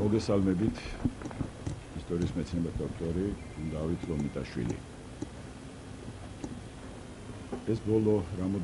მოგესალმებით ისტორიის მეცნიერებათა დოქტორი დავით ლომიტაშვილი. ეს ბოლო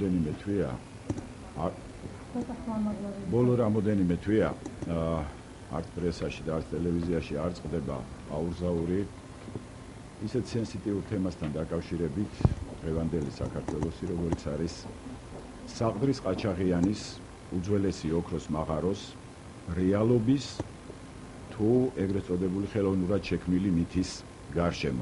რამოდენიმე თვეა არც პრესაში და არც ტელევიზიაში არ წყდება აურზაური ისეთ სენსიტიურ თემასთან დაკავშირებით დღევანდელი საქართველოსი, როგორც არის საყდრის ყაჩაღიანის უძველესი ოქროს მაღაროს რეალობის თუ ეგრეთ წოდებული ხელოვნურად შექმნილი მითის გარშემო.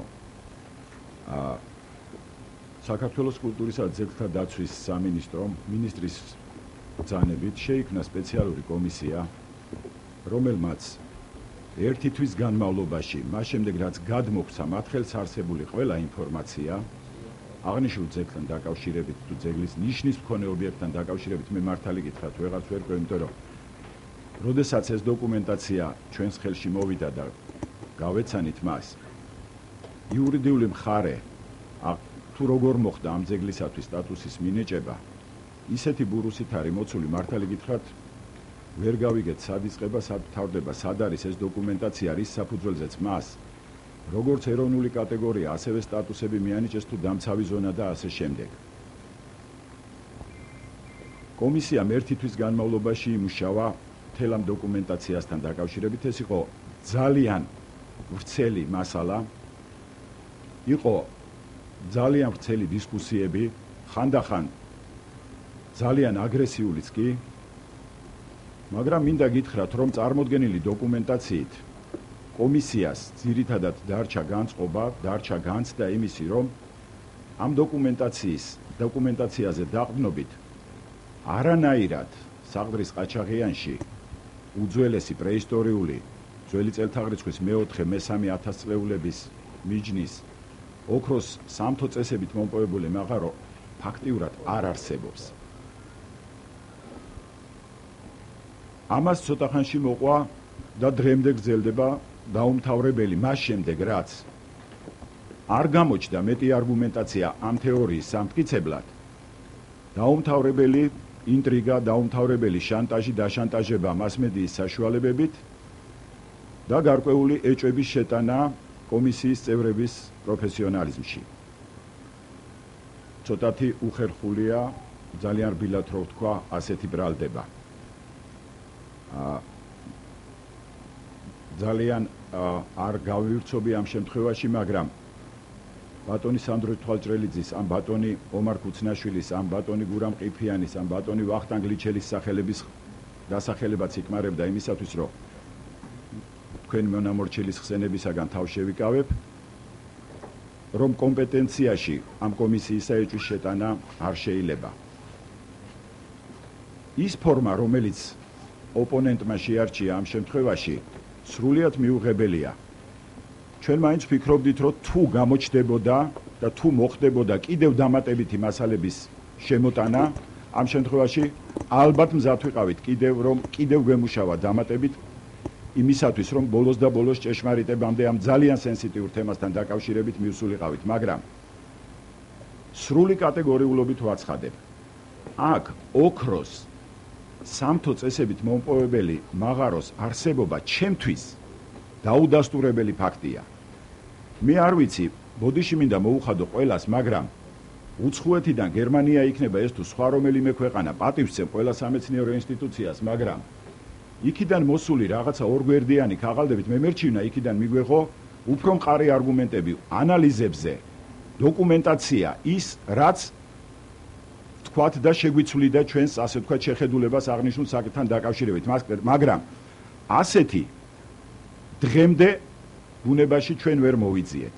საქართველოს კულტურისა და ძეგლთა დაცვის სამინისტრის ბრძანებით შეიქმნა სპეციალური კომისია, რომელმაც ერთი თვის განმავლობაში, მას შემდეგ რაც გადმოგვცა მათ ხელს არსებული ყველა ინფორმაცია აღნიშნულ ძეგლთან დაკავშირებით თუ ძეგლის ნიშნის მქონე ობიექტთან დაკავშირებით მე მართალი გითხრათ ვეღარც ვერ ყვე, იმიტომ რომ როდესაც ეს დოკუმენტაცია ჩვენს ხელში მოვიდა და გავეცანით მას, იურიდიული მხარე თუ როგორ მოხდა ამ ძეგლისათვის სტატუსის მინეჭება, ისეთი ბურუსით არის მოცული, მართალი გითხრათ, ვერ გავიგეთ სად იწყება, სად თავდება, სად არის ეს დოკუმენტაცია, რის საფუძველზეც მას, როგორც ეროვნული კატეგორია, ასევე სტატუსები მიანიჭეს თუ დამცავი ზონა და ასე შემდეგ. კომისიამ ერთი თვის განმავლობაში იმუშავა მთელ ამ დოკუმენტაციასთან დაკავშირებით. ეს იყო ძალიან ვრცელი მასალა, იყო ძალიან ვრცელი დისკუსიები, ხანდახან ძალიან აგრესიულიც კი, მაგრამ მინდა გითხრათ, რომ წარმოდგენილი დოკუმენტაციით კომისიას ძირითადად დარჩა განწყობა, დარჩა განცდა იმისი, რომ ამ დოკუმენტაციაზე დაყრდნობით არანაირად საყდრის ყაჩაღიანში უძველესი პრეისტორიული ძველი წელთაღრიცხვის მე-4-მე-3 ათასწლეულების მიჯნის ოქროს სამთო წესებით მომპოვებული მაღარო ფაქტიურად არ არსებობს. ამას ცოტა ხანში მოყვა და დღემდე გრძელდება დაუმთავრებელი, მას შემდეგ რაც არ გამოჩნდა მეტი არგუმენტაცია ამ თეორიის სამტკიცებლად, დაუმთავრებელი ინტრიგა, დაუმთავრებელი შანტაჟი, დაშანტაჟება მასმედიის საშუალებებით და გარკვეული ეჭვების შეტანა კომისიის წევრების პროფესიონალიზმში. ცოტათი უხერხულია, ძალიან რბილად რო ვთქვა, ასეთი ბრალდება. ძალიან არ გავივირცობი ამ შემთხვევაში, მაგრამ ბატონი სანდრო თვალჭრელიძის, ამ ბატონი ომარ ქუცნაშვილის, ამ ბატონი გურამ ყიფიანის, ამ ბატონი ვახტანგ ლიჩელის სახელების დასახელებაც იკმარებდა იმისათვის, რომ თქვენ მონამორჩილის ხსენებისაგან თავ შევიკავებ, რომ კომპეტენციაში ამ კომისიისა ეჭვის შეტანა არ შეიძლება. ის ფორმა, რომელიც ოპონენტმა შეარჩია ამ შემთხვევაში, სრულიად მიუღებელია. ჩვენ მაინც ვფიქრობდით, რომ თუ გამოჩნდებოდა და თუ მოხდებოდა კიდევ დამატებითი მასალების შემოტანა, ამ შემთხვევაში ალბათ მზად ვიყავით კიდევ გვემუშავა დამატებით იმისათვის, რომ ბოლოს და ბოლოს ჭეშმარიტებამდე ამ ძალიან სენსიტიურ თემასთან დაკავშირებით მივსულიყავით, მაგრამ სრული კატეგორიულობით ვაცხადებ. აქ ოქროს სამთო წესებით მომპოვებელი მაღაროს არსებობა ჩემთვის დაუდასტურებელი ფაქტია. მე არ ვიცი, ბოდიში მინდა მოუხადო ყველას, მაგრამ უცხოეთიდან გერმანია იქნება ეს თუ სხვა რომელიმე ქვეყანა პატივსცემ ყველა სამეცნიერო ინსტიტუციას, მაგრამ იქიდან მოსული რაღაცა ორგვერდიანი ქაღალდებით მე მერჩივნა იქიდან მიგვეღო უფრო მყარი არგუმენტები ანალიზებზე, დოკუმენტაცია ის, რაც თქვათ და შეგვიცვლიდა ჩვენს ასე თქვათ შეხედულებას აღნიშნულ საკითხთან დაკავშირებით, მაგრამ ასეთი დღემდე ბუნებაში ჩვენ ვერ მოვიძიეთ.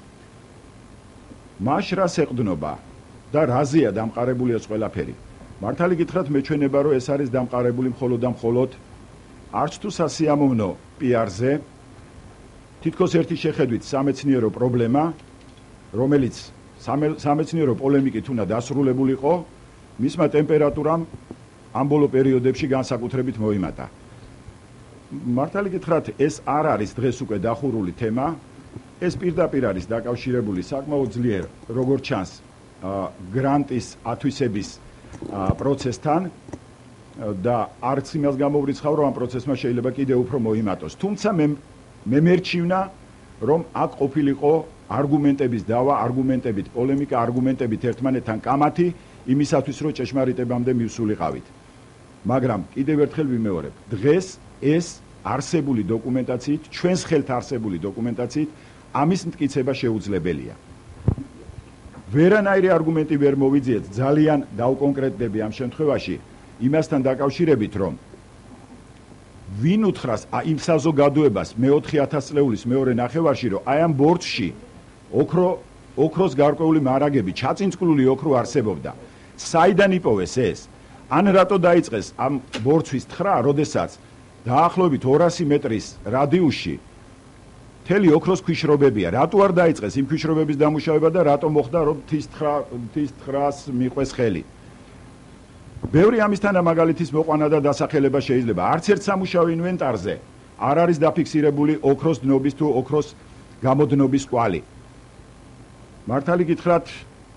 მაშ რას ეყრდნობა და რაზეა დამყარებული ეს ყველაფერი? მართალი გითხრათ, მე ჩვენება, რომ ეს არის დამყარებული მხოლოდ და მხოლოდ არც თუ სასიამოვნო პიარზე, თითქოს ერთი შეხედვით სამეცნიერო პრობლემა, რომელიც სამეცნიერო პოლემიკით უნდა დასრულებულიყო, მისმა ტემპერატურამ ამ ბოლო პერიოდებში განსაკუთრებით მოიმატა. მართალი გითხრათ, ეს არ არის დღეს უკვე დახურული თემა, ეს პირდაპირ არის დაკავშირებული საკმაოდ ძლიერ, როგორც ჩანს, გრანტის ათვისების პროცესთან და არც იმას გამოვრიცხავ, რომ ამ პროცესმა შეიძლება კიდევ უფრო მოიმატოს. თუმცა მე მერჩივნა, რომ აქ ყოფილიყო არგუმენტების დავა, არგუმენტებით პოლემიკა, არგუმენტებით ერთმანეთთან კამათი, იმისათვის, რომ ჭეშმარიტებამდე მივსულიყავით. მაგრამ კიდევ ერთხელ ვიმეორებ, დღეს ეს არსებული დოკუმენტაციით, ჩვენს ხელთ არსებული დოკუმენტაციით ამის მტკიცება შეუძლებელია. ვერანაირი არგუმენტი ვერ მოვიძიეთ, ძალიან დავკონკრეტდები ამ შემთხვევაში იმასთან დაკავშირებით, რომ ვინ უთხრას იმ საზოგადოებას მე-4000 წლეულის მეორე ნახევარში, რომ აი ამ ბორცვში ოქროს გარკვეული მარაგები, ჩაწინწკლული ოქრო არსებობდა. საიდან იპოვეს ეს? ან რატო დაიწყეს ამ ბორცვის თხრა, როდესაც დაახლოებით 200 მეტრის რადიუსში მთელი ოქროს ქვიშრობებია. რატო არ დაიწყეს იმ ქვიშრობების დამუშავება და რატო მოხდა, რომ მთის თხრას მიყვეს ხელი? ბევრი ამისთანა მაგალითის მოყვანა და დასახელება შეიძლება. არც ერთ სამუშაო ინვენტარზე არ არის დაფიქსირებული ოქროს დნობის თუ ოქროს გამოდნობის კვალი. მართალი გითხრათ,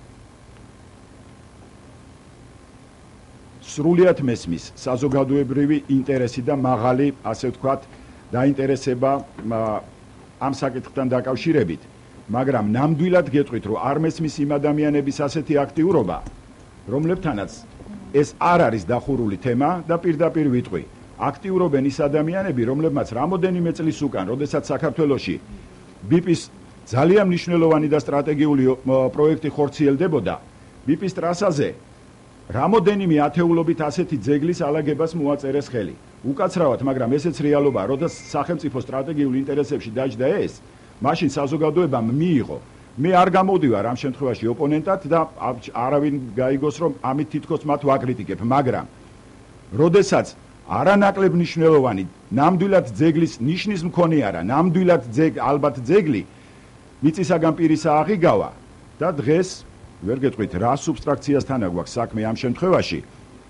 სრულიად მესმის საზოგადოებრივი ინტერესი და მაღალი, ასე ვთქვათ, დაინტერესება ამ საკითხთან დაკავშირებით, მაგრამ ნამდვილად გეტყვით, რომ არ მესმის იმ ადამიანების ასეთი აქტიურობა, რომლებთანაც ეს არ არის დახურული თემა და პირდაპირ ვიტყვი. აქტიურობენ ის ადამიანები, რომლებმაც რამოდენიმე წლის უკან, როდესაც საქართველოში ბიპის ძალიან მნიშვნელოვანი და სტრატეგიული პროექტი ხორციელდებოდა, ბიპის ტრასაზე რამოდენიმე ათეულობით ასეთი ძეგლის ალაგებას მოაწერეს ხელი. უკაცრავად, მაგრამ ესეც რეალობაა, როდესაც სახელმწიფო სტრატეგიულ ინტერესებში დაჯდა ეს, მაშინ საზოგადოებამ მიიღო. მე არ გამოვდივარ ამ შემთხვევაში ოპონენტად და არავინ გაიგოს, რომ ამით თითქოს მათ ვაკრიტიკებ, მაგრამ როდესაც არანაკლებ მნიშვნელოვანი, ნამდვილად ძეგლის ნიშნის მქონე არა, ნამდვილად ალბათ ძეგლი მიწისაგან პირისა აღიგავა და დღეს ვერ გეტყვით რა სუბსტრაქციასთან აგვაქვს საქმე ამ შემთხვევაში.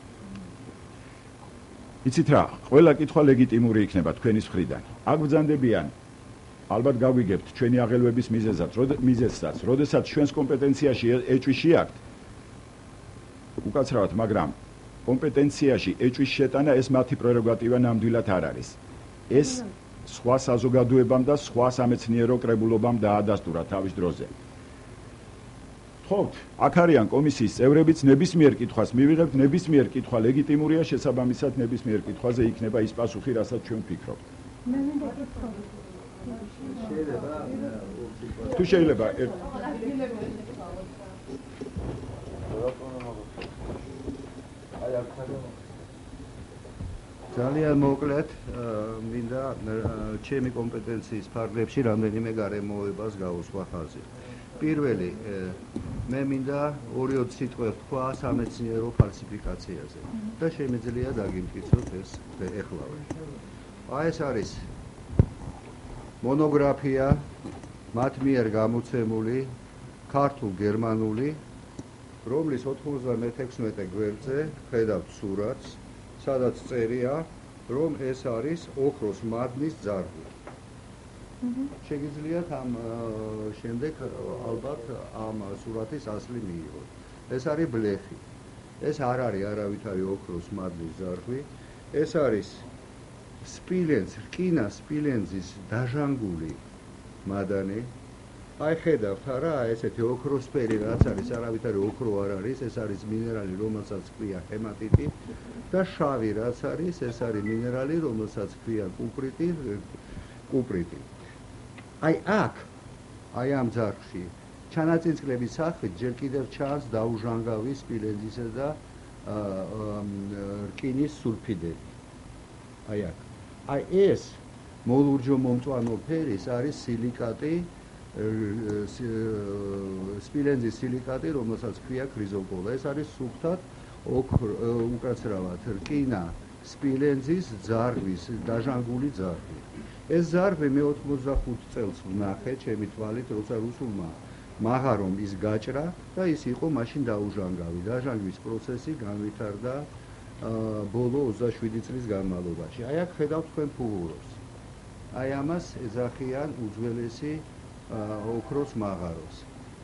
იცით რა, ყველა კითხვა ლეგიტიმური იქნება თქვენის მხრიდან. აგბრძანდებიან, ალბათ გავიგებთ ჩვენი აღელვების მიზეზსაც, როდესაც ჩვენს კომპეტენციაში ეჭვი აქვთ. უკაცრავად, მაგრამ კომპეტენციაში ეჭვის შეტანა ეს მათი პრეროგატივა ნამდვილად არ არის. ეს სხვა საზოგადოებამ და სხვა სამეცნიერო კრებულობამ დაადასტურა თავის დროზე. ხოთ, აქ არიან კომისიის წევრებიც, ნებისმიერ კითხვას მივიღებთ, ნებისმიერ კითხვა ლეგიტიმურია, შესაბამისად ნებისმიერ კითხვაზე იქნება ის პასუხი, რასაც ჩვენ ვფიქრობთ. თუ შეიძლება ძალიან მოკლედ, მინდა ჩემი კომპეტენციის ფარგლებში რამდენიმე გარემოებას გავუსვა ხაზი. პირველი, მე მინდა 2-3 სიტყვა ვთქვა სამეცნიერო ფალსიფიკაციაზე და შემიძლია დაგიმტკიცოთ ეს ეხლავე. ეს არის მონოგრაფია მათ მიერ გამოცემული ქართულ-გერმანული, რომლის 96 გვერდზე ხედავთ სურათს, სადაც წერია, რომ ეს არის ოქროს მადნის ძარღვი. შეგიძლიათ ამ შემდეგ ალბათ ამ სურათის ასლი მიიღოთ. ეს არის ბლეფი. ეს არ არის არავითარი ოქროს მადნის ძარღვი. ეს არის რკინა სპილენძის დაჟანგული მადანი. აი ხედავთ არა, ესეთი ოქროსფერი რაც არის, არავითარი ოქრო არ არის, ეს არის მინერალი, რომელსაც ქვია ჰემატიტი და შავი რაც არის, ეს არის მინერალი, რომელსაც ქვია კუპრიტი. აი აქ, აი ამ ძარღვში, ჩანაწინწკლების სახით ჯერ კიდევ ჩანს დაუჟანგავი სპილენძისა და რკინის სულფიდები. აი აქ. აი ეს მოლურჯო მომწვანო ფერის არის სილიკატი, სპილენძის სილიკატი, რომელსაც ქვია ქრიზოპოლა. ეს არის სუფთად უკაცრავად რკინა სპილენძის ძარღვის დაჟანგული ძარღვი. ეს ძარღვი მე 85 წელს ვნახე ჩემი თვალით, როცა რუსულმა მაღარომ ის გაჭრა და ის იყო მაშინ დაუჟანგავი. დაჟანგვის პროცესი განვითარდა ბოლო 27 წლის განმავლობაში. აი აქ ხედავთ თქვენ ფუღუროს. აი ამას ეძახიან უძველესი ოქროს მაღაროს.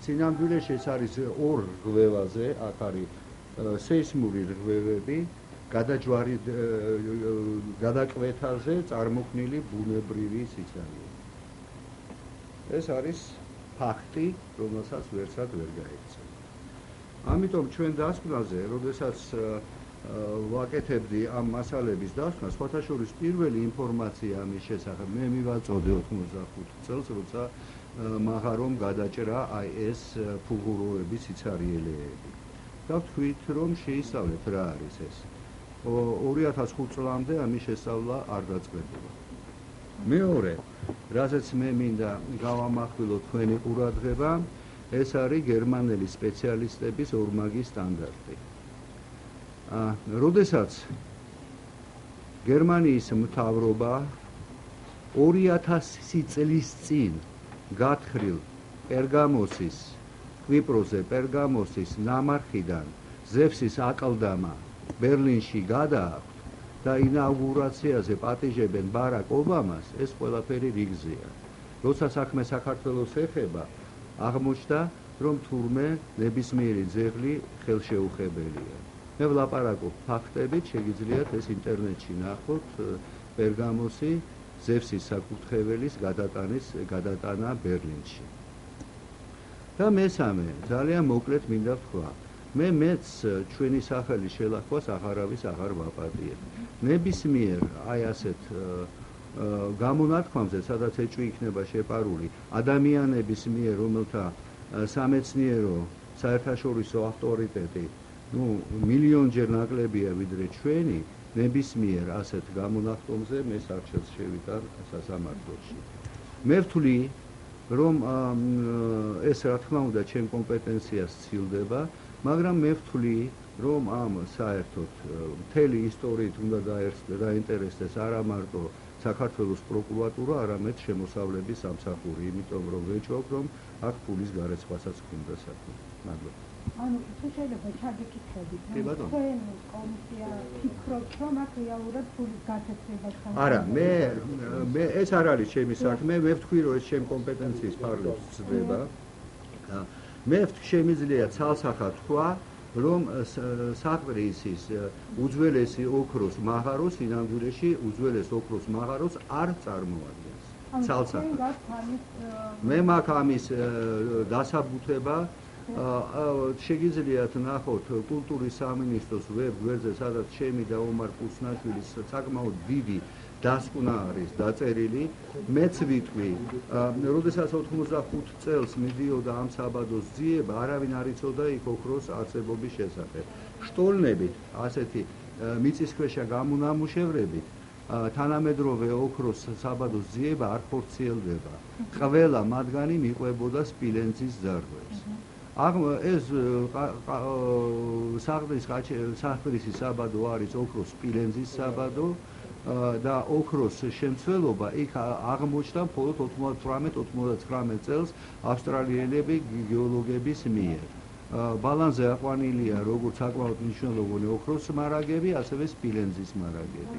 სინამდვილეში ეს არის ორ რღვევაზე, აქ არის სეისმური რღვევები, გადაკვეთაზე წარმოქმნილი ბუნებრივი სიცარიე. ეს არის ფაქტი, რომელსაც ვერცად ვერ გაეცემ. ამიტომ ჩვენ დასკვნაზე, როდესაც ვაკეთებდი ამ მასალების დასკვნას, სხვათა შორის პირველი ინფორმაცია ამის შესახებ მე მივაწოდე 85 წელს, როცა მაღარომ გადაჭრა აი ეს ფუღუროების სიცარიელეები. და ვთქვით, რომ შეისწავლეთ რა არის ეს. 2005 წლამდე ამის შესწავლა არ დაწყებულა. მეორე, რასაც მე მინდა გავამახვილო თქვენი ყურადღება, ეს არის გერმანელი სპეციალისტების ორმაგი სტანდარტი. როდესაც გერმანიის მთავრობა 2000 წლის წინ გათხრილ პერგამოსის კვიპროსზე პერგამოსის ნამარხიდან ზევსის აკლდამა ბერლინში გადააქვთ და ინაუგურაციაზე პატიჟებენ ბარაკ ობამას, ეს ყველაფერი რიგზეა. როცა საქმე საქართველოს ეხება, აღმოჩნდა, რომ თურმე ნებისმიერი ძეგლი ხელშეუხებელია. მე ვლაპარაკობ ფაქტებით, შეგიძლიათ ეს ინტერნეტში ნახოთ პერგამოსი ზევსის საკურთხეველის გადატანა ბერლინში. და მესამე, ძალიან მოკლედ მინდა ვთქვა, მეც ჩვენი სახელი შელახვას აღარავის აღარ ვაპატიებ. ნებისმიერ აი ასეთ გამონათქვამზე, სადაც ეჭვი იქნება შეპარული ადამიანების მიერ, რომელთა სამეცნიერო საერთაშორისო ავტორიტეტი მილიონჯერ ნაკლებია ვიდრე ჩვენი, ნებისმიერ ასეთ გამონათქვამზე მე საარჩევს შევიტან სასამართლოში. მე ვთვლი, რომ ეს რა თქმა უნდა ჩემ კომპეტენციას სცილდება, მაგრამ მე ვთვლი, რომ ამ საერთოდ მთელი ისტორიით უნდა დაინტერესდეს არა მარტო საქართველოს პროკურატურა, არამედ შემოსავლების სამსახური, იმიტომ რომ ვეჭვობ, რომ აქ ფულის გარეცხასაც ჰქონდა საქმე. მადლობა. ანუ თუ შეიძლება ჩაგეკითხებით, თქვენ კომისია ფიქრობთ, რომ აქ რეალურად ფულის გაცეცხლება ხდება? არა, მე ეს არ არის ჩემი საქმე, მე ვთქვი, რომ ეს ჩემ კომპეტენციის ფარგლებს ცდება. მე შემიძლია ცალსახად თქვა, რომ საყდრისის უძველესი ოქროს მაღაროს სინამდვილეში უძველეს ოქროს მაღაროს არ წარმოადგენს. ცალსახად. მე მაქვს ამის დასაბუთება. შეგიძლიათ ნახოთ კულტურის სამინისტროს ვებ-გვერდზე, სადაც ჩემი და ომარ კუცნაშვილის საკმაოდ დიდი დასკვნა არის დაწერილი. მეც ვიტყვი, როდესაც 85 წელს მიდიოდა ამ საბადოს ძიება, არავინ არ იცოდა იქ ოქროს არსებობის შესახებ. შტოლნებით, ასეთი მიწისქვეშა გამონამუშევრებით, თანამედროვე ოქროს საბადოს ძიება არ ხორციელდება. ყველა მათგანი მიყვებოდა სპილენძის ძარღვებს. ეს საყდრისის საბადო არის ოქროს სპილენძის საბადო და ოქროს შემცველობა იქ აღმოჩნდა მხოლოდ 98-99 წელს ავსტრალიელები გეოლოგების მიერ. ბალანზე აყვანილია როგორც საკმაოდ მნიშვნელოვანი ოქროს მარაგები, ასევე სპილენძის მარაგები.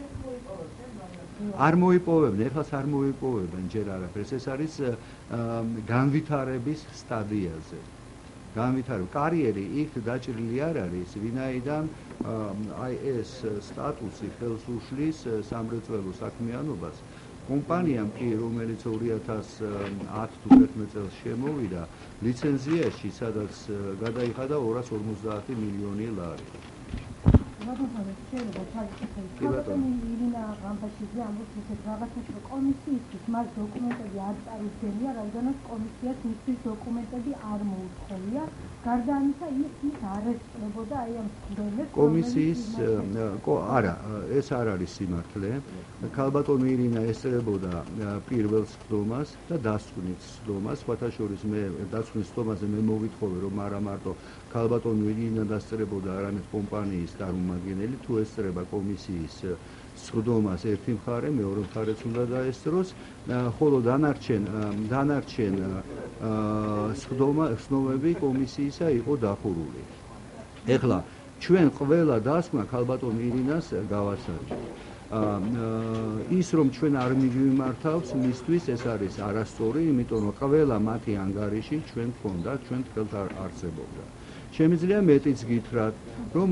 არ მოიპოვებენ, ეხლაც არ მოიპოვებენ ჯერ არაფერს, ეს არის განვითარების სტადიაზე. კარიერი იქ დაჭრილი არ არის, ვინაიდან აი ეს სტატუსი ხელს უშლის სამრეწველო საქმიანობას. კომპანიამ კი, რომელიც 2010 თუ 2011 წელს შემოვიდა, ლიცენზიაში, სადაც გადაიხადა 250 მილიონი ლარი. ირინა ღამბაშვილი ამბობს ისეთ რაღაცას, რომ კომისიისთვის მას დოკუმენტები არ წარუდგენია, რადგანაც კომისიას მისთვის დოკუმენტები არ მოუთხოვნია. გარდა ამისა, ის არ ესწრებოდა აი ამ სხდომებს. კომისიის არა, ეს არ არის სიმართლე. ქალბატონი ირინა ესწრებოდა პირველ სხდომას და დასკვნის სხდომას. სხვათა შორის მე დასკვნის სხდომაზე მე მოვითხოვე, რომ არა მარტო ქალბატონი ირინა დასწრებოდა, არამედ კომპანიის წარმომადგენელი, თუ ესწრება კომისიის სხდომას ერთი მხარე, მეორე მხარეც უნდა დაესწროს, ხოლო დანარჩენ სხდომები კომისიისა იყო დახურული. ეხლა ჩვენ ყველა დასკვნა ქალბატონ ირინას გავასარჯეთ. ის რომ ჩვენ არ მივიმართავს, მისთვის ეს არის არასწორი, იმიტომ რომ ყველა მათი ანგარიში ჩვენ გქონდა, ჩვენ თქელთ არსებობდა. შემიძლია მეტიც გითხრათ, რომ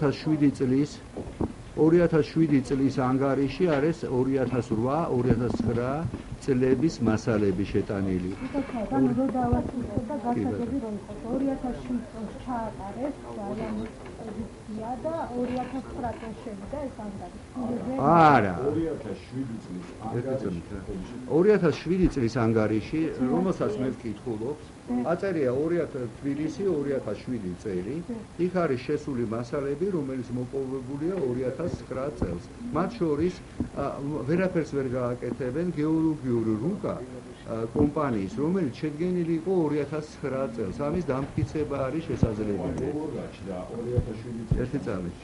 2007 წლის ანგარიში არის 2008-2009 წლების მასალები შეტანილი. ანუ რო დავასრულოთ და გასაგები რომ იყოს 2007 წელს ჩაატარეს ძალიან პოზიცია და 2009 წელს შევიდა ეს ანგარიში. არა. 2007 წლის ანგარიში, რომელსაც მე ვკითხულობ, აწერია 2007 წელი, იქ არის შესული მასალები, რომელიც მოპოვებულია 2009 წელს. მათ შორის ვერაფერს ვერ გააკეთებენ გეოლოგიური რუკა კომპანიის, რომელიც შედგენილი იყო 2009 წელს. ამის დამტკიცება არის შესაძლებელი. ერთი წელი.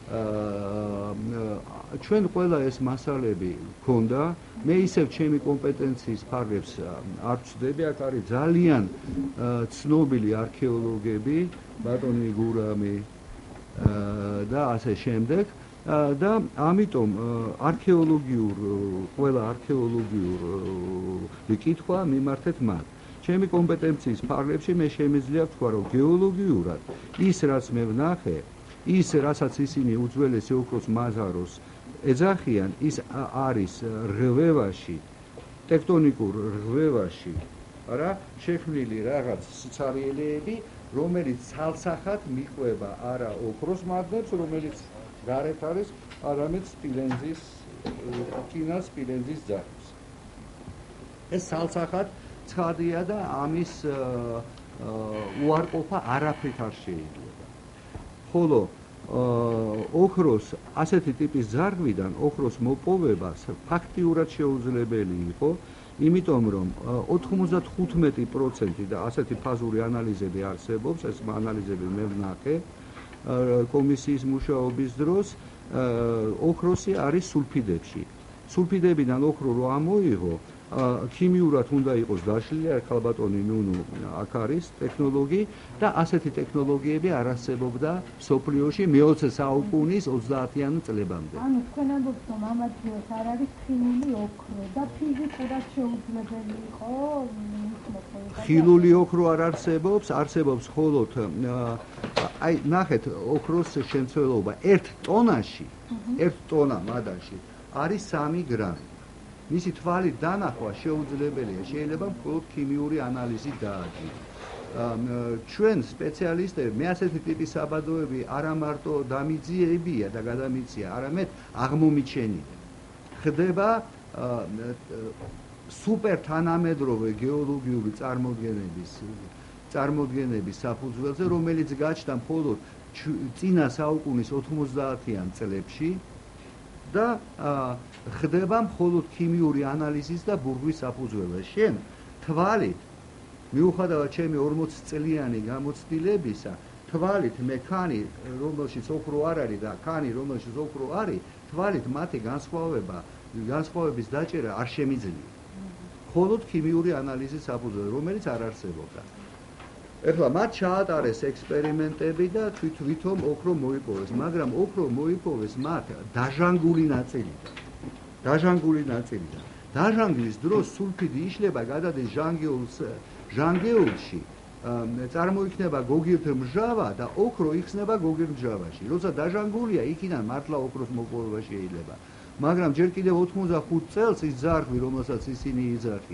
ჩვენ ყველა ეს მასალები გქონდა, მე ისევ ჩემი კომპეტენციის ფარგლებს არ ვწდები, აქ არის ძალიან ცნობილი არქეოლოგები, ბატონი გურამი და ასე შემდეგ და ამიტომ ყველა არქეოლოგიური კითხვა მიმართეთ მათ. ჩემი კომპეტენციის ფარგლებში მე შემიძლია ვთქვა, რომ გეოლოგიურად ის რაც მე ვნახე, ის რასაც ისინი უძველესი ოქროს მაზაროს ეძახიან, ის არის რღვევაში, ტექტონიკურ რღვევაში, არა, შექმნილი რაღაც სიცარიელეები, რომელიც ცალსახად მიყვება არა ოქროს მადნებს, რომელიც გარეთ არის, არამედ სპილენძის, რკინას სპილენძის ძაღლს. ეს ცალსახად ცხადია და ამის უარყოფა არაფრით არ შეიძლება. ხოლო ოქროს ასეთი ტიპის ძარღვიდან ოქროს მოპოვება ფაქტიურად შეუძლებელი იყო, იმიტომ რომ 95% და ასეთი ფაზური ანალიზები არსებობს, ეს ანალიზები მე ვნახე კომისიის მუშაობის დროს, ოქროსი არის სულფიდებში. სულფიდებიდან ოქრო რო ამოიღო, ქიმიურად უნდა იყოს დაშლილი, ხალბატონი ნუნუ აქ არის ტექნოლოგი და ასეთი ტექნოლოგიები არ არსებობდა მსოფლიოში მე-20 საუკუნის 30-იან წლებამდე. ანუ თქვენ ამბობთ, რომ ამ ადგილას არ არის ხილული ოქრო და ფიზიკურად შეუძლებელი იყო მის მოპოვება. ხილული ოქრო არ არსებობს, არსებობს მხოლოდ აი ნახეთ ოქროს შემცველობა 1 ტონაში, 1 ტონა მადანში არის 3 გრამი. მისი თვალით დანახვა შეუძლებელია, შეიძლება მხოლოდ ქიმიური ანალიზით დაადგინოს. ჩვენ სპეციალისტები, მე ასეთი ტიპის საბადოები არა მარტო დამიძიებია და გადამიცია, არამედ აღმომიჩენია. ხდება სუპერ თანამედროვე გეოლოგიური წარმოდგენების საფუძველზე, რომელიც გაჩნდა მხოლოდ წინა საუკუნის 90-იან წლებში და ხდება მხოლოდ ქიმიური ანალიზის და ბურღვის საფუძველზე. შენ თვალით, მიუხედავად ჩემი 40 წლიანი გამოცდილებისა, თვალით მე ქანი, რომელშიც ოქრო არ არის და ქანი, რომელშიც ოქრო არის, თვალით მათი განსხვავების დაჭერა არ შემიძლია. მხოლოდ ქიმიური ანალიზის საფუძველზე, რომელიც არ არსებობდა. ეხლა მათ ჩაატარეს ექსპერიმენტები და თვითონ ოქრო მოიპოვეს, მაგრამ ოქრო მოიპოვეს მათ დაჟანგული ნაწილიდან. დაჟანგვის დროს სულფიდი იშლება, გადადის ჟანგეულში, წარმოიქმნება გოგირდმჟავა და ოქრო იხსნება გოგირდმჟავაში. როცა დაჟანგულია, იქიდან მართლა ოქროს მოპოვება შეიძლება. მაგრამ ჯერ კიდევ 85 წელს ის ძარღვი, რომელსაც ისინი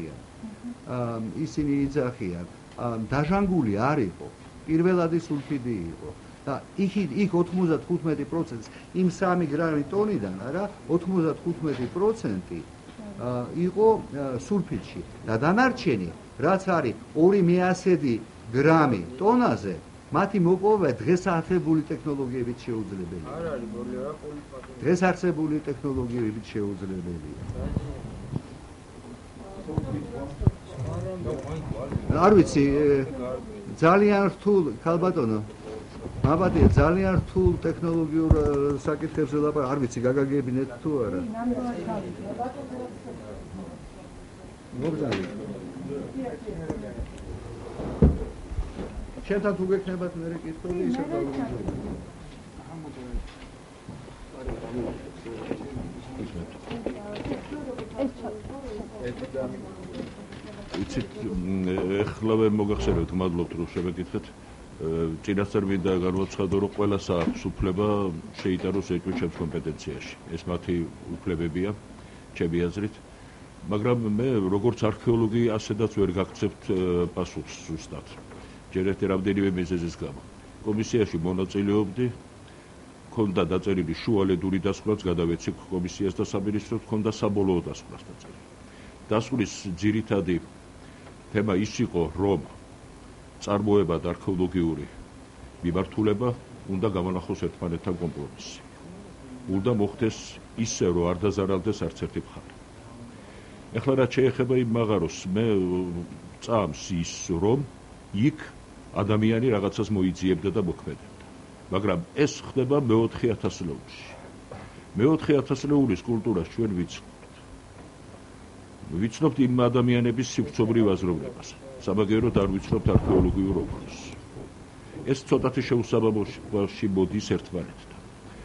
იძახიან, დაჟანგული არ იყო, პირველადი სულფიდი იყო და იქ 95% იმ 3 გრამი ტონიდან, არა, 95% იყო სულფიდში და დანარჩენი, რაც არის 2/100 გრამი ტონაზე, მათი მოპოვება დღეს არსებული ტექნოლოგიებით შეუძლებელია. არ არის გორია პოლიფაკი. დღეს არსებული ტექნოლოგიებით შეუძლებელია. არ ვიცი, ძალიან რთულ, ხალბატონო, მაბადია, ძალიან რთულ ტექნოლოგიურ საკითხებზე ლაპარაკობ, არ ვიცი, გაგაგებინეთ თუ არა. მოგზაურობ. ჩემთან თუ გექნებათ მე კითხვები, ისე გავიგებთ. იცით, ეხლა ვერ მოგახსენებთ, მადლობთ რომ შევეკითხეთ. წინასწარ მინდა განვაცხადო, რომ ყველას აქვს უფლება შეიტანოს ეჭვჩემს კომპეტენციაში. ეს მათი უფლებებია, ჩემი აზრით. მაგრამ მე როგორც არქეოლოგი ასედაც ვერ გაგცემთ პასუხს ზუსტად. ჯერ ერთი რამდენიმე მიზეზის გამო. კომისიაში მონაწილეობდი, ქონდა დაწერილი შუალედური დასკვნაც გადავეცი კომისიას და სამინისტროს, ქონდა საბოლოო დასკვნაც დაწერილი. დასკვნის ძირითადი თემა ის იყო, რომ წარმოება და არქეოლოგიური მიმართულება უნდა გამონახოს ერთმანეთთან კომპრომისი. უნდა მოხდეს ისე, რომ არ დაზარალდეს არც ერთი მხარე. ეხლა რაც შეეხება იმ მაღაროს, მე წამს ის, რომ იქ ადამიანი რაღაცას მოიძიებდა და მოქმედებდა. მაგრამ ეს ხდება მე-4 ათასწლეულში. მე-4 ათასწლეულის კულტურას ჩვენ ვიცნობთ. ვიცნობთ იმ ადამიანების სივრცობრივ აზროვნებას. სამაგიეროდ არ ვიცნობთ არქეოლოგიურ ოქროს. ეს ცოტათი შეუსაბამოში მოდის ერთმანეთთან.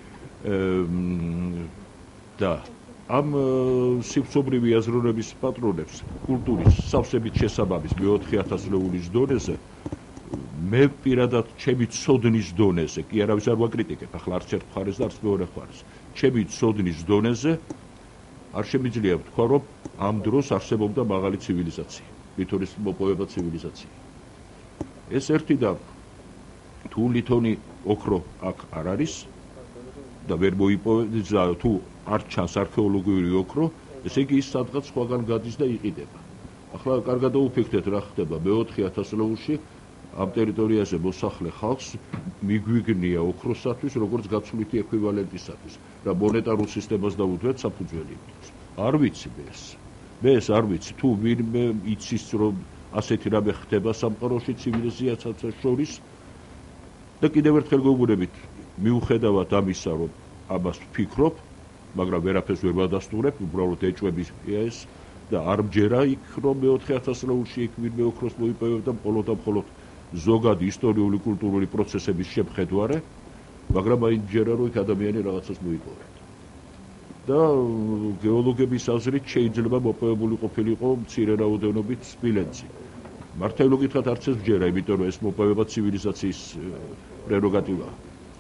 და ამ სივრცობრივი აზროვნების პატრონებს კულტურის სავსებით შესაბამის მე-4 ათასწლეულის დონეზე მე პირადად ჩემი ცოდნის დონეზე, კი არავის არ ვაკრიტიკებ, ახლა არც ერთ მხარეს და არც მეორე მხარეს. ჩემი ცოდნის დონეზე არ შემიძლია ვთქვა, რომ ამ დროს არსებობდა მაღალი ცივილიზაცია, ლითონის მოპოვება ცივილიზაცია. ეს ერთი და თუ ლითონი ოქრო აქ არ არის და ვერ მოიპოვება, თუ არ ჩანს არქეოლოგიური ოქრო, ესე იგი ის სადღაც სხვაგან გადის და იყიდება. ახლა კარგად დაუფიქრეთ რა ხდება მე-4 ათასწლეულში ამ ტერიტორიაზე მოსახლე ხალხს მიგვიგნია ოქროსათვის, როგორც გაცვლითი ექვივალენტისათვის. რა მონეტარულ სისტემას დაუდვეთ საფუძველი იმის. არ ვიცი მე ეს არ ვიცი, თუ ვინმე იცის, რომ ასეთი რამე ხდება სამყაროში ცივილიზაციასაც შორის და კიდევ ერთხელ გეუბნებით, მიუხედავად ამისა, რომ ამას ვფიქრობ, მაგრამ ვერაფერს ვერ ვადასტურებ, უბრალოდ ეჭვებია ეს და არ მჯერა იქ, რომ მე-4 ათასწლეულში იქ ვინმე ოქროს მოიპოვებდა მხოლოდ და მხოლოდ ზოგადი ისტორიული კულტურული პროცესების შეხედვარე, მაგრამ აი მჯერა, რომ იქ ადამიანი რაღაცას მოიპოვებდა. და გეოლოგების აზრით შეიძლება მოპოვებული ყოფილიყო მცირე რაოდენობით სპილენძი. მართლა გითხრათ, არც ეს მჯერა, იმიტომ რომ ეს მოპოვება ცივილიზაციის პრეროგატივაა.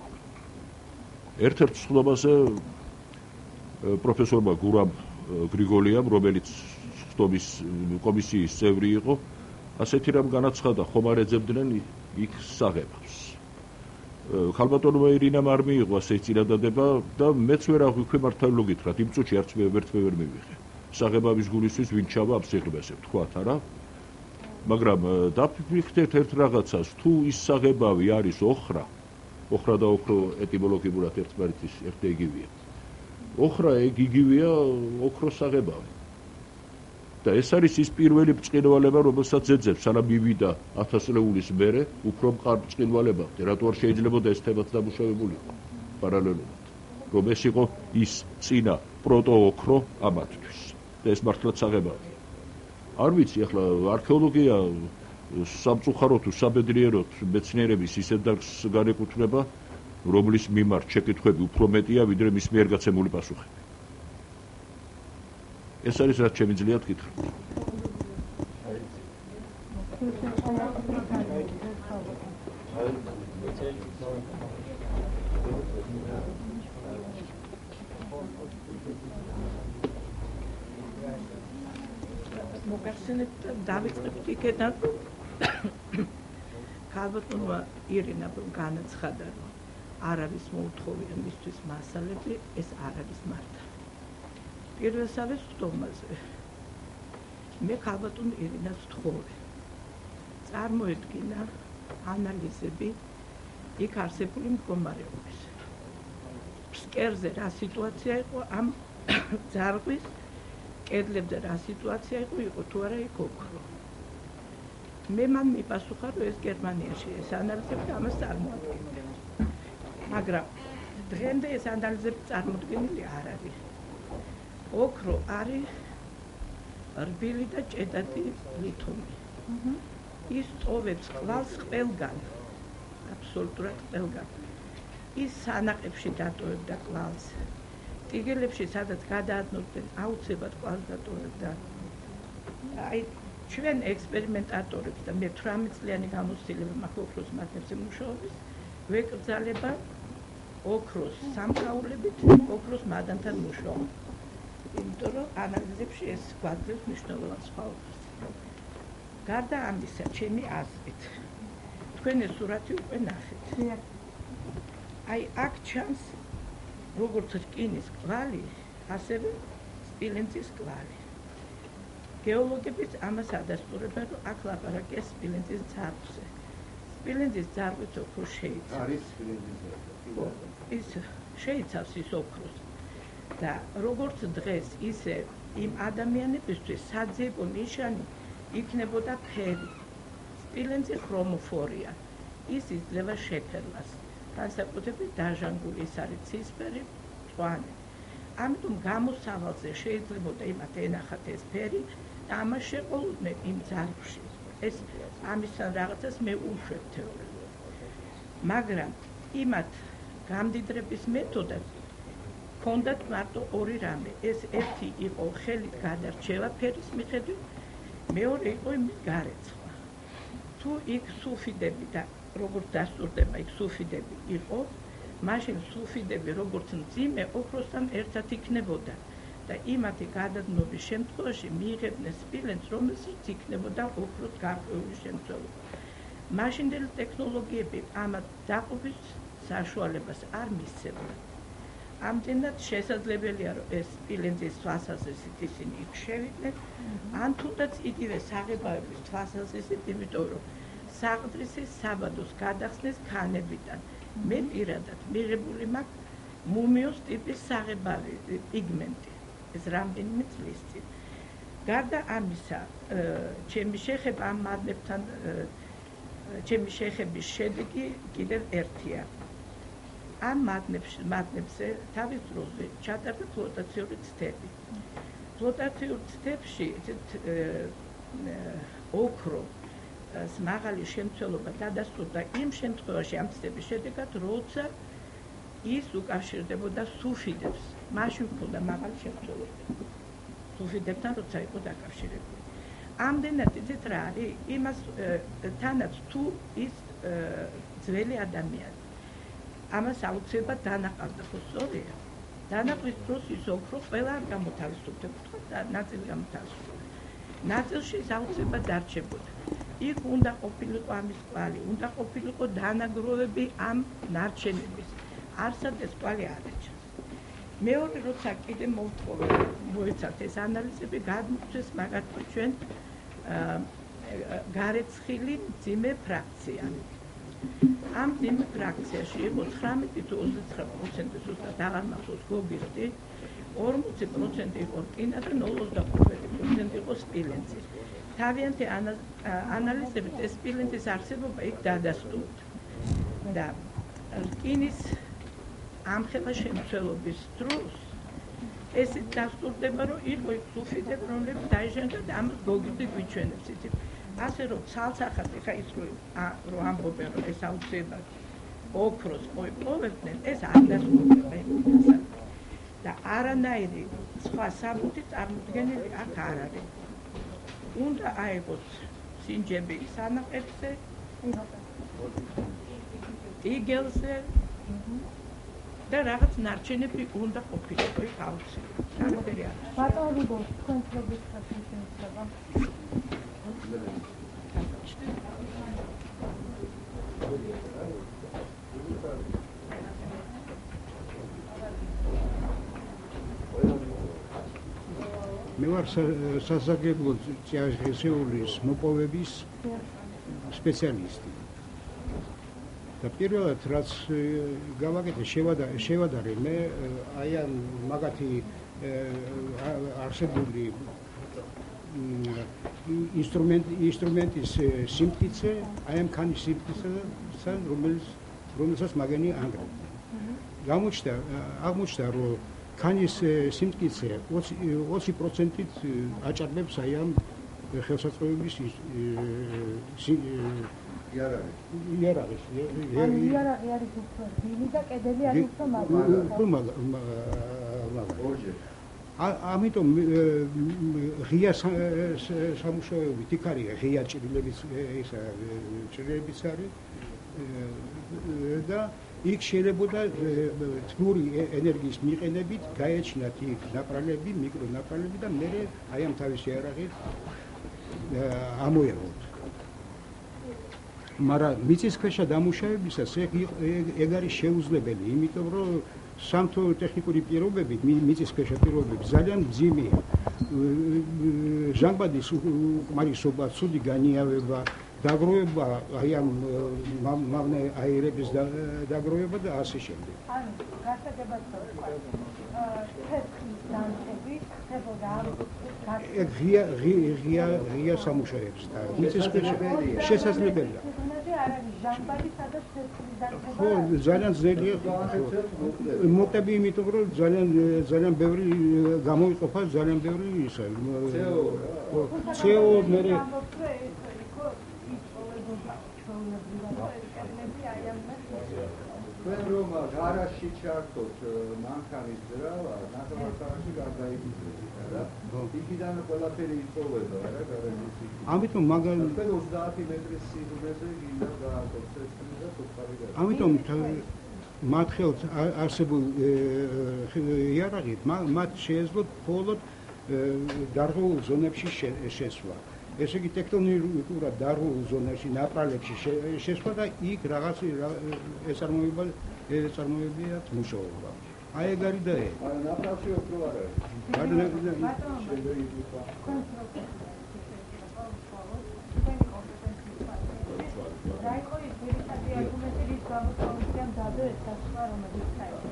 ერთ-ერთ სხდომაზე პროფესორმა გურამ გრიგოლიამ, რომელიც სხდომის კომისიის წევრი იყო, ასეთი რამ განაცხადა, ხომ არ ეძებდნენ იქ საღებავს. ქალბატონმა ირინამ არ მიიღო ასე წინადადება და მეც ვერ აღვიქვი მართლა გითხრათ, იმ წუთში არც მე ვერ მივიღე. საღებავის გულისთვის ვინ ჩავა ამ სიღრმეზე, ვთქვათ არა? მაგრამ დაფიქრეთ ერთ რაღაცას, თუ ის საღებავი არის ოხრა და ოქრო ეტიმოლოგიურად ერთმანეთის ერთ იგივეა. ოხრა იგივეა ოქროს საღებავი. და ეს არის ის პირველი ბრწყინვალება, რომელსაც ეძებს, სანამ მივიდა ათასწლეულის მერე, უფრო მყარ ბრწყინვალებამდე. რატო არ შეიძლება ეს თემაც დამუშავებულიყო პარალელურად, რომ ეს იყო ის წინა პროტოოქრო ამათთვის. და ეს მართლაც საღებავია. არ ვიცი, ახლა არქეოლოგია სამწუხაროდ თუ საბედნიეროდ მეცნიერების ისეთ დარგს განეკუთვნება, რომლის მიმართ შეკითხვები უფრო მეტია, ვიდრე მის მიერ გაცემული პასუხები. ეს არის რაც შემიძლია ვთქვა. მოგახსენებთ დავიწყებთ იქიდან ქალბატონმა ირინამ განაცხადა, რომ არ არის მოუთხოვია მისთვის მასალები, ეს არ არის მართალი. პირველსავე სხდომაზე მე ქალბატონ ირინას ვთხოვე. წარმოედგინა ანალიზები იქ არსებული მდგომარეობის. ფსკერზე რა სიტუაცია იყო ამ ძარღვის, კედლებზე რა სიტუაცია იყო თუ არა იქ ოქრო. მე მან მიპასუხა, რომ ეს გერმანიაში ეს ანალიზები ამას წარმოადგენდა. მაგრამ დღემდე ეს ანალიზები წარმოდგენილი არ არის. ოქრო არის რბილი და ჭედადი ლითონი. ის წოვებს ყვალს ყველგან, აბსოლუტურად ყველგან. ის სანაყებში დატოვებდა ყვალს. ტიგელებში, სადაც გადაადნობდნენ, აუცილებლად ყვალს დატოვებდა. აი, ჩვენ ექსპერიმენტატორებს და მე 18 წლიანი გამოცდილება მაქვს ოქროს მადნებზე მუშაობის, ვეკრძალება ოქროს სამკაულებით, ოქროს მადანთან მუშაობა. იმიტომ რომ ანალიზებში ეს გვაძლევს მნიშვნელოვან სხვაობას. გარდა ამისა, ჩემი აზრით, თქვენ ეს სურათი უკვე ნახეთ. აი აქ ჩანს როგორც რკინის კვალი, ასევე სპილენძის კვალი. გეოლოგებიც ამას ადასტურებენ, რომ აქ ლაპარაკია სპილენძის ძარღვზე. სპილენძის ძარღვით ოქროს შეიცავს. არის სპილენძის ძარღვი. ის შეიცავს ის ოქროს. და როგორც დღეს, ისე იმ ადამიანებისთვის საძიებო ნიშანი იქნებოდა ფერი. სპილენძი ქრომოფორია. ის იძლევა შეფერლას. განსაკუთრებით დაჟანგული ის არის ცისფერი, მწვანე. ამიტომ გამოსავალზე შეიძლებოდა იმათ ენახათ ეს ფერი და ამას შეყოლოდნენ იმ ძარღვში. ეს ამისთან რაღაცას მე უშვებ თეორიულად. მაგრამ იმათ გამდიდრების მეთოდად ჰქონდათ მარტო ორი რამე. ეს ერთი იყო ხელით გადარჩევა ფერის მიხედვით, მეორე იყო იმის გარეცხვა. თუ იქ სულფიდები და როგორც დასტურდება იქ სულფიდები იყო, მაშინ სულფიდები როგორც მძიმე ოქროსთან ერთად იქნებოდა და იმათი გადადნობის შემთხვევაში მიიღებდნენ სპილენძს, რომელსაც იქნებოდა ოქროს გარკვეული შემცველობა. მაშინდელი ტექნოლოგიები ამათ დაყოფის საშუალებას არ მისცემდა. ამდენად შესაძლებელია, რომ ეს სპილენძის თვალსაზრისით ისინი იქ შევიდნენ, ან თუნდაც იგივე საღებავების თვალსაზრისით, იმიტომ რომ საყდრისი საბადოს გადახსნეს ქანებიდან. მე პირადად მიღებული მაქვს მუმიოს ტიპის საღებავი პიგმენტი. ეს რამდენიმე წლის წინ. გარდა ამისა, ჩემი შეხება ამ მადნებთან, ჩემი შეხების შედეგი კიდევ ერთია. ამ მადნებზე თავის დროზე ჩატარდა ფლოტაციური ცდები. ფლოტაციურ ცდებში ოქროს მაღალი შემცველობა დადასტურდა იმ შემთხვევაში ამ ცდების შედეგად, როცა ის უკავშირდებოდა სულფიდებს. მაშინ ჰქონდა მაღალი შემცველობა. სულფიდებთან როცა იყო დაკავშირებული. ამდენად იცით რა არის? იმას თანაც თუ ის ძველი ადამიანი. ამას აუცილებლად დანაყარდა, ხო სწორია? დანაყრის დროს ის ოქრო ყველა არ გამოთავისუფლდება, და ნაწილი გამოთავისუფლდება. ნაწილში ის აუცილებლად დარჩებოდა. იქ უნდა ყოფილიყო ამის კვალი, უნდა ყოფილიყო დანაგროვები ამ ნარჩენების. არსად ეს კვალი არ ეჩას. მეორე როცა კიდე მოვთხოვე, მოეცათ ეს ანალიზები, გადმოგვცეს მაგათი ჩვენ გარეცხილი მძიმე ფრაქცია. ამ მძიმე ფრაქციაში იყო 19 თუ 29% ზუსტად აღარ მახსოვს გოგირდი, 40% იყო რკინა და 0.25% იყო სპილენძი. თავიანთი ანალიზებით ეს სპილენძის არსებობა იქ დადასტურდა. და რკინის ამხელა შემცველობის დროს ესეც დასტურდება, რომ იყო იქ სულფიდები, რომლებიც დაიჟანგა და ამას გოგირდი გვიჩვენებს იცით. ასე რომ ცალსახად ხა ის რომ ამბობენ, რომ ეს აუცილებლად ოქროს ყოფილობდნენ, ეს არ დასტურდება იმასთან. და არანაირი სხვა საბუთი წარმოდგენილი აქ არ არის. უნდა აიღოს სინჯები სანაყებზე, იგელზე და რაღაც ნარჩენები უნდა ყოფილიყო იქ აუცილებლად. ბატონი გოს თქვენ პრობლემას შეეხება. მე ვარ სასარგებლო წიაღისეულის მოპოვების სპეციალისტი. და პირველად რაც გავაკეთე შევადარე მე აი ამ მაგათი არსებული ინსტრუმენტის სიმტკიცე, აი ამ ქანის სიმტკიცე, რომელსაც მაგენი ანგრევდა. აღმოჩნდა, რომ ქანის სიმტკიცე 20%-ით აჭარბებს აი ამ ხელსაწყოების იარაღის. იარაღი არის უფრო ძილი და კედელი არის უფრო მაგარი. ორჯერ. ამიტომ ღია სამუშაოებით იქ არის ღია ჭრილების ისა ჭრილებიც არის და იქ შეიძლება თბური ენერგიის მიყენებით გაეჩინათ იქ ნაპრალები, მიკრონაპრალები და მე აი ამ თავისი იარაღით ამოერგოთ. მაგრამ მიწისქვეშა დამუშავებისას ეგ არის შეუძლებელი, იმიტომ რომ სამთო ტექნიკური პირობებით, მიწისქვეშა პირობებით ძალიან მძიმეა. ჟანგბადის უკმარისობა, ცუდი განიავება, დაგროვება, აი ამ მავნე აირების დაგროვება და ასე შემდეგ. ანუ გასაგებად თეთრი დამჭები ხდებოდა ამ ეგ ღია სამუშაოებს და მიწისქვეშა შესაძლებელია. არ არის ჟანგბადი, სადაც თეთრი დამჭება. ხო, ძალიან ძნელია. მოტები, იმიტომ რომ ძალიან ბევრი გამოიყოფა, ძალიან ბევრი ისა. CO მე ჩვენ რომ გარაჟში ჩართოთ მანქანის ძრავა, ნახევარსაათში გარდაიგვიძებთ რა. იქიდან ყველაფერი იწოვება რა გარაჟის იქ. ამიტომ მაგალითად 30 მეტრის სიგრძეზე გინდა გააკეთოს წესრიგი და სოფარი გა. ამიტომ მათ ხელთ არსებულ იარაღით მათ შეეძლოთ მხოლოდ დარღვეულ ზონებში შესვლა. ესე იგი ტექტონიკურად დარღვეულ ზონაში ნაპრალებში შესვლა და იქ რაღაც ეწარმოებიათ მუშაობა. აი ეგ არის და ეგ. არა ნაპრალში უფრო არ არის. რაიქო ის ძირითადი არგუმენტი რის გამოც კომისიამ დადო ეს გასვლა რომელიც საერთოდ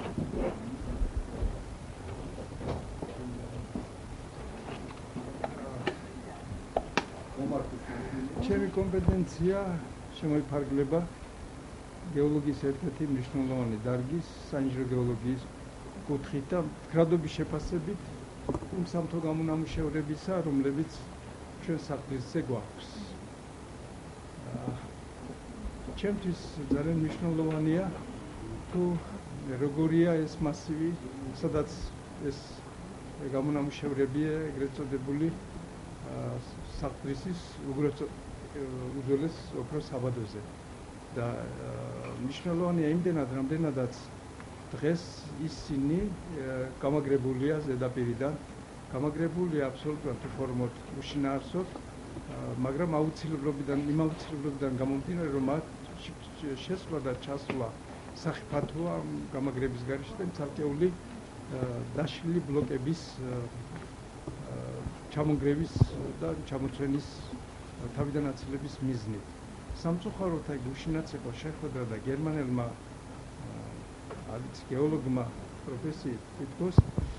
ჩემი კომპეტენცია შემოიფარგლება გეოლოგიის ერთ-ერთი მნიშვნელოვანი დარგის საინჟინრო გეოლოგიის კუთხით და გრადობის შეფასებით იმ სამთო გამონამუშევრებისა, რომლებიც ჩვენ საფრთხეზე გვაქვს. ჩემთვის ძალიან მნიშვნელოვანია თუ როგორია ეს მასივი, სადაც ეს გამონამუშევრებია ეგრეთ წოდებული საფრთხის უძველეს ოქროს საბადოზე და მნიშვნელოვანია იმდენად, რამდენადაც დღეს ისინი გამაგრებულია ზედაპირიდან, გამაგრებულია აბსოლუტურად ფორმოთ უშინაარსოდ, მაგრამ იმ აუცილებლობიდან გამომდინარე, რომ მათ შესვლა და ჩასვლა სახიფათოა გამაგრების გარეშე და ცალკეული დაშლილი ბლოკების ჩამონგრევის და ჩამოცვენის თავიდან აცილების მიზნით. სამწუხაროდ აი უშინაარსება შეხვედრა და გერმანელმა გეოლოგმა პროფესიით თითქოს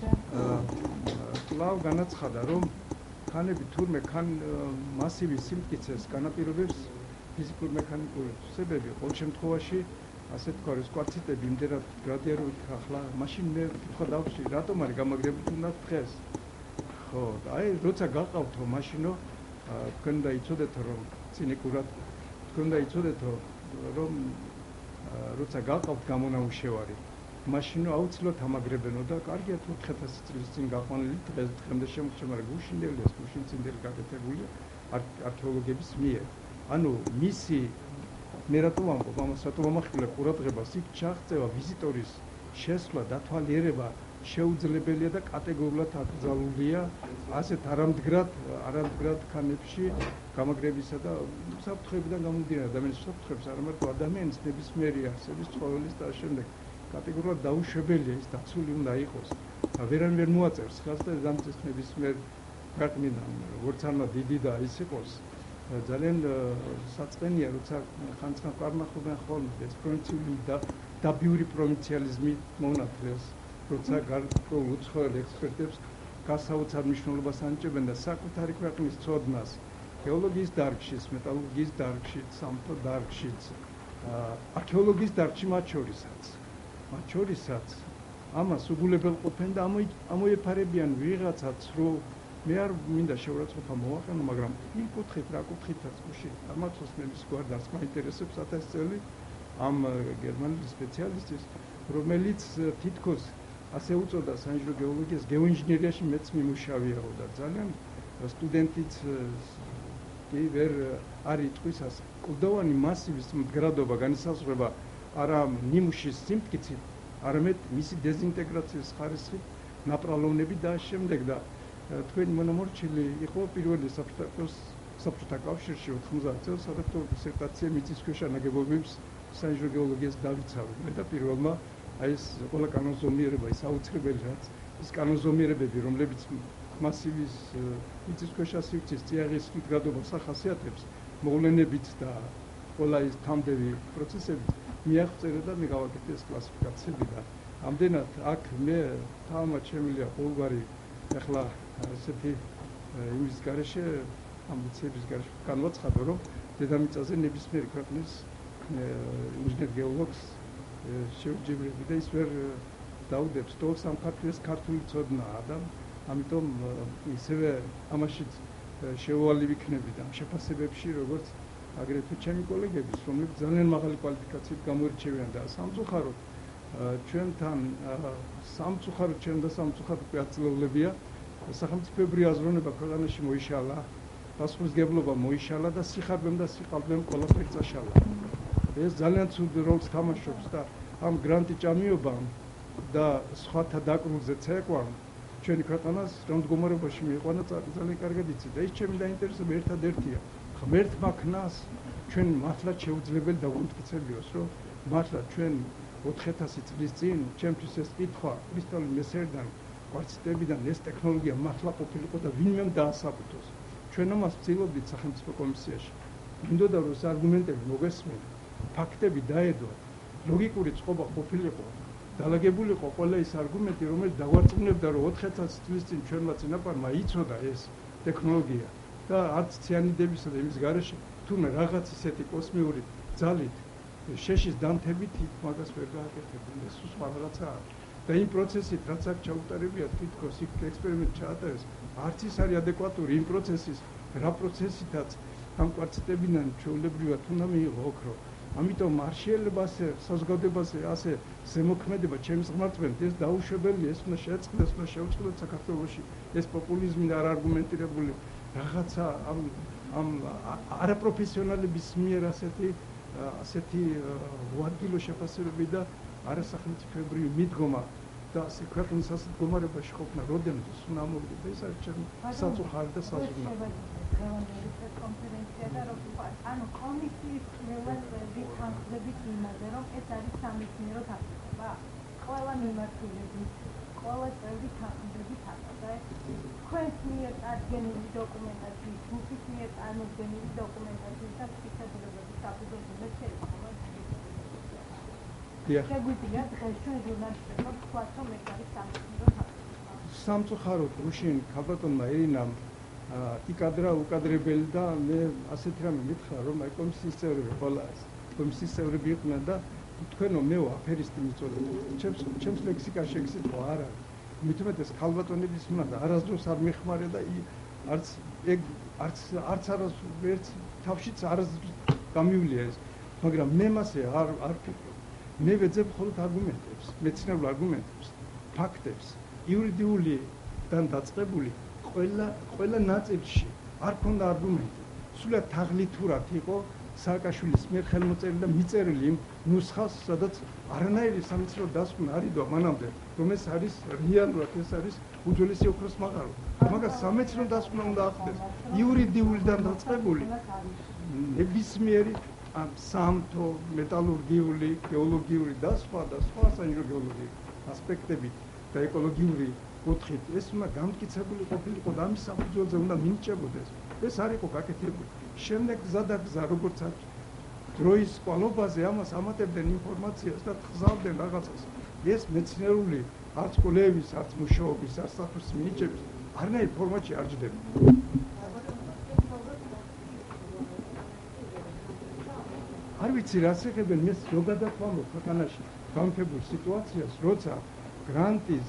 კვლავ განაცხადა, რომ ქანები თურმე მასივის სიმტკიცეს განაპირობებს ფიზიკურ მექანიკური თვისებები, ყოველ შემთხვევაში ასე თქვა, რომ კვარციტები იმდენად გრადიენტით ახლა, მაშინ მე ვკითხვა დავში, რატომ არის გამაგრებული თუნდაც დღეს? ხო, აი როცა გაყავთო მაშინო თქვენ უნდა იცოდეთ, რომ ცინიკურად თქვენ უნდა იცოდეთ, რომ როცა გაყავთ გამონამუშევარი, მაშინო აუცილებლად ამაგრებენო და კარგია თუ 4000 წლის წინ გაყვანილი დღემდე შემორჩა, მაგრამ გუშინდელია, გუშინწინდელი გაკეთებულია არქეოლოგების მიერ. ანუ მისი მე რატომ ვამბობ ამას, რატომ ვამახვილებ ყურადღებას, იქ ჩაღწევა ვიზიტორის შესვლა, დათვალიერება შეუძლებელია და კატეგორიულად აკრძალულია ასეთ არამდგრად ქანებში გამაგრებისა და საფრთხეებიდან გამომდინარე ადამიანის საფრთხეებს, არა მარტო ადამიანის ნებისმიერი არსების ცხოველის და შემდეგ კატეგორიულად დაუშვებელია ის დაცული უნდა იყოს. ვერან ვერ მოაწერს ხალხს და ზამთრის ნებისმიერ ქვეყნიდან, როგორც არნა დიდი და ის იყოს ძალიან საწყენია, როცა ხანცხან კარნახობენ ხოლმე ეს პროვინციული და დაბიური პროვინციალიზმი მონათლებს, როცა გარკვეულ უცხოელ ექსპერტებს გასაოცარ მნიშვნელობას ანიჭებენ და საკუთარი ქვეყნის ცოდნას გეოლოგიის დარგშიც, მეტალურგიის დარგშიც, სამთო დარგშიც, არქეოლოგიის დარგში მათ შორისაც ამას უგულებელყოფენ და ამოეფარებიან ვიღაცაც, რომ მე არ მინდა შეურაცხყოფა მოვაყენო, მაგრამ იმ კუთხით, რა კუთხითაც გუშინ ამაცოს მეების გვარდას მაინტერესებს 1000 წელი ამ გერმანელი სპეციალისტის, რომელიც თითქოს ასე უწოდა საინჟინრო გეოლოგიას, გეოინჟინერიაში მეც მიმუშავეაო და ძალიან სტუდენტიც კი ვერ არ იტყვის ასე. კლდოვანი მასივის მდგრადობა განისაზღვრება არა ნიმუშის სიმტკიცით, არამედ მისი დეზინტეგრაციის ხარისხით, ნაპრალოვნებით და შემდეგ და თქვენი მონამორჩილი იყო პირველი საბჭოთა კავშირში 90 წელს სადოქტორო დისერტაცია მიწისქვეშა ნაგებობების საინჟინრო გეოლოგიას დავიცავე. მე და პირველმა აი ეს ყველა კანონზომიერება ის აუცილებელი რაც ის კანონზომიერებები რომლებიც მასივის მიწისქვეშა სივრცის წიაღის მდგრადობას ახასიათებს მოვლენებით და ყველა ის თამდევი პროცესებით მიაღწევდა და მე გავაკეთე ეს კლასიფიკაციები და ამდენად აქ მე თავმაც შემიძლია ყოველგვარი ახლა ასეთი იმის გარეშე ამბიციების გარეშე განვაცხადო რომ დედამიწაზე ნებისმიერი ქვეყნის ინჟინერ გეოლოგს შეუძლებელია და ის ვერ დაუდებს თო სამხარფლეს ქართული ცოდნაა და ამიტომ ისევე ამაშიც შეუვალი ვიქნები და შეფასებებში როგორც აგრეთვე ჩემი კოლეგების რომლებიც ძალიან მაღალი კვალიფიკაციით გამოირჩევიან და სამწუხაროდ ჩვენთან სამწუხაროდ ჩვენ და სამწუხაროდ უკვე აწლოვლებია სახელმწიფოებრივი აზროვნება ქვეყანაში მოიშალა პასუხისმგებლობა მოიშალა და სიხარბემ და სიყალბემ ყველაფერი წაშალა ეს ძალიან ცუდ როლს თამაშობს და ამ გრანტი ჭამიობამ და სხვათა დაკრულზე ცეკვამ ჩვენი ქვეყანას რა მდგომარეობაში მიიყვანა ძალიან კარგად იცი და ის ჩემი დაინტერესება ერთადერთია ღმერთმა ქნას ჩვენ მართლაც შეუძლებელი დაგვიმტკიცებიოს რომ მართლა ჩვენ 4000 წლის წინ ჩემთვის ეს კითხვა კრისტალური მესერიდან კვარციტებიდან ეს ტექნოლოგია მართლა ყოფილიყო და ვინმე დაასაბუთოს ჩვენ ამას ვცდილობდით სახელმწიფო კომისიაში მინდოდა რომ ეს არგუმენტები მოგესმენ ფაქტები დაედოთ ლოგიკური წყობა ყოფილიყო დალაგებულიყო ყველა ის არგუმენტი რომელიც დაგვარწმუნებდა რომ 4000 წლის წინ ჩვენმა წინაპარმა იცოდა ეს ტექნოლოგია და არც ციანიდებისა და იმის გარეშე თუმე რაღაც ისეთი კოსმიური ძალით შეშის დამთებით მაგას ვერ გააკეთებდნენ ეს სხვა რაღაცაა და იმ პროცესით რაც აქ ჩაუტარებია თითქოს იქ ექსპერიმენტი ჩაატარეს არც ის არის ადეკვატური იმ პროცესის რა პროცესითაც ამ კვარციტებიდან ჩვეულებრივად უნდა მიიღო ოქრო ამიტომ არ შეიძლება ასე საზოგადოებაზე ასე ზემოქმედება ჩემს ღმერთმენთ ეს დაუშვებელია ეს უნდა შეწყდეს უნდა შევწყდეთ საქართველოში ეს პოპულიზმი და არარგუმენტირებული რაღაცა ამ არაპროფესიონალების მიერ ასეთი უადგილო შეფასებები და არასახელმწიფოებრივი მიდგომა და ასე ქვეყნის ასეთ მდგომარეობაში ყოფნა როდენთვის უნდა მოვიდეთ ეს არის ჩემი საწუხარი და საზრუნავი კონფერენცია და რომ ანუ კომისიის წევრები თანხმდებით იმაზე რომ ეს არის სამეცნიერო თარგმანება ყველა მიმართულებით ყველა წევრი თანხმდებით ახლა თქვენს მიერ წარდგენილი დოკუმენტაციის ჯგუფის მიერ წარმოდგენილი დოკუმენტაციის და ფიქრებულების საფუძველზე შეიძლება შეგვიძლია დღეს ჩვენ ჟურნალისტებმა ვთქვათ რომ ეს არის სამეცნიერო თარგმანება სამწუხაროდ უშინ ქალბატონმა ერინამ იკადრა უკადრებელი და მე ასეთი რამე მითხრა რომ აი კომისიის წევრები ყველა კომისიის წევრები იყვნენ და თქვენო მე აფერისტი მიწოდეთ ჩემს ლექსიკაში ეგ სიტყვა არ არის მით უმეტეს ქალბატონების უნდა არასდროს არ მეხმარია და არც არც თავშიც არ გამივლია ეს მაგრამ მე მასე არ ფიქრობ მე ვეძებ მხოლოდ არგუმენტებს მეცნიერულ არგუმენტებს ფაქტებს იურიდიულიდან დაწყებული ყველა ნაწილში არ ქონდა არგუმენტი სულად თაღლითურად იყო სააკაშვილის მიერ ხელმოწერილი და მიწერილი იმ ნუსხას სადაც არანაირი სამეცნიერო დასკვნა არ იდო მანამდე რომ ეს არის რეალურად ეს არის უძველესი ოქროს მაღარო მაგას სამეცნიერო დასკვნა უნდა ახდეს იურიდიულიდან დაწყებული ნებისმიერი ამ სამთო მეტალურგიული გეოლოგიური და სხვა საინჟინრო გეოლოგიური ასპექტები და ეკოლოგიური კუთხით ეს უნდა გამტკიცებული ყოფილიყო და ამის საფუძველზე უნდა მინიჭებოდეს ეს არ იყო გაკეთებული შემდეგ გზადაგზა როგორც დროის კვალობაზე ამას ამატებდნენ ინფორმაციას და ხზავდნენ რაღაცას ეს მეცნიერული არც კვლევის არც მუშაობის არც სტატუსის მინიჭების არანაირ ფორმატში არ ჯდება არ ვიცი რას ეხებენ მე ზოგადად ვამბობ ქვეყანაში განხებულ სიტუაციას როცა გრანტის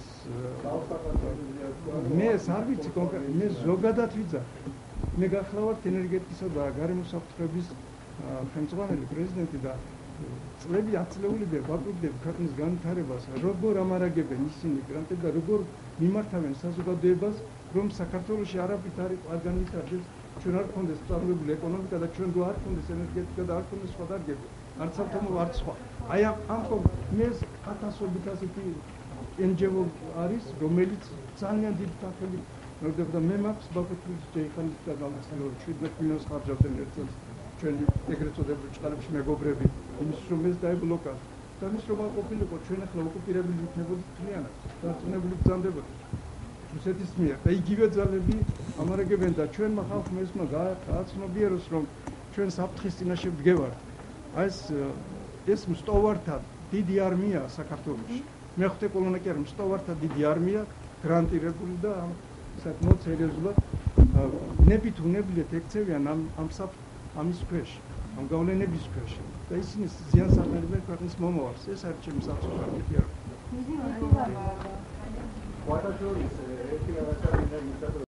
მე არ ვიცი კონკრეტულად მე ზოგადად ვიძახ მე გახლავართ ენერგეტიკისა და გარემოს საფრთხების ხელმძღვანელი პრეზიდენტი და წლები აცლეულები ვაკურდებ ქვეყნის განვითარებას, როგორ ამარაგებენ ისინი გრანტებს და როგორ მიმართავენ საზოგადოებას, რომ საქართველოში არაფრით არ განვითარდეს, ჩვენ არ გქონდეს წარმოებული ეკონომიკა და ჩვენ არ გქონდეს ენერგეტიკა და არ გქონდეს სხვა დარგები, არც ავტომობილი, არც სხვა. აი ამ მე ათასობით ასეთი NGO არის, რომელიც ძალიან დიდ თანხები მოგდება და მე მაქვს ბაქოს ჯეიხანის და გამოსწორებული 17 მილიონს ხარჯავდნენ ერთ წელს ჩვენი ეგრეთ წოდებული ჭყალებში მეგობრები, იმის რომ ეს დაიბლოკა. და ის რომ არ ყოფილიყო ჩვენ ახლა ოკუპირებული იქნებოდით მთლიანად, დარწმუნებული გრძანდებოდით. რუსეთის მიერ და იგივე ძალები ამარაგებენ და ჩვენმა ხალხმა ეს გააცნობიეროს რომ ჩვენ საფრთხის წინაშე ვდგევართ. აი ეს მსტოვართა დიდი არმია საქართველოში. მეხუთე კოლონა კი არ მსტოვართა დიდი არმია გრანტირებული და საკმაოდ სერიოზულად ნებით უნებლიეთ ექცევიან ამის ქვეშ, ამ გავლენების ქვეშ და ისინი ზიანს ახდენებენ ქვეყნის მომავალს. ეს არის ჩემი საფრთხე.